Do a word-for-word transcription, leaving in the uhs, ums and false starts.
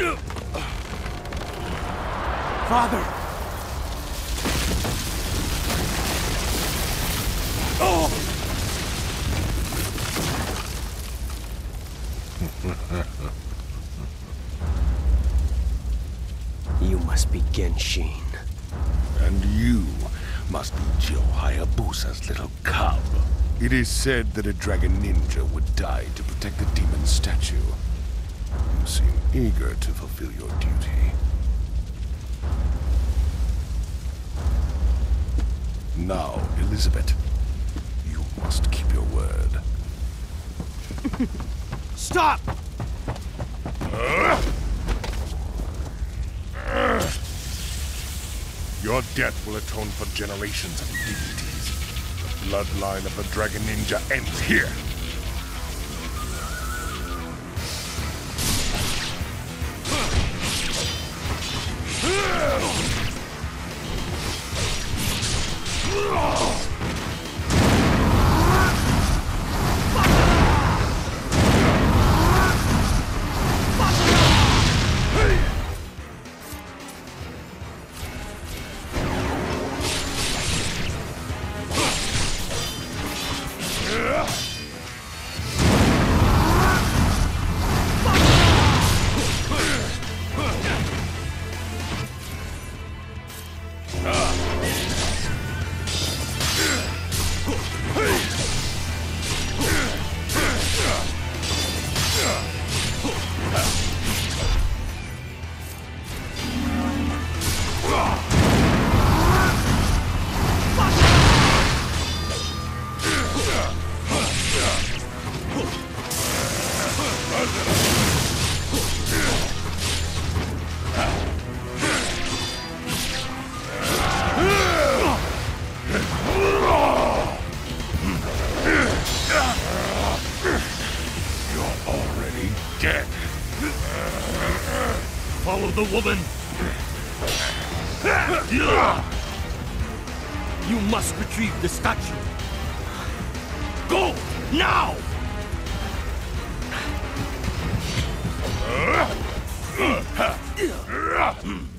Father! Oh! You must be Genshin. And you must be Joe Hayabusa's little cub. It is said that a dragon ninja would die to protect the demon statue. You seem eager to fulfill your duty. Now, Elizabeth, you must keep your word. Stop! Your death will atone for generations of indignities. The bloodline of the Dragon Ninja ends here. Dead. Follow the woman! You must retrieve the statue! Go! Now!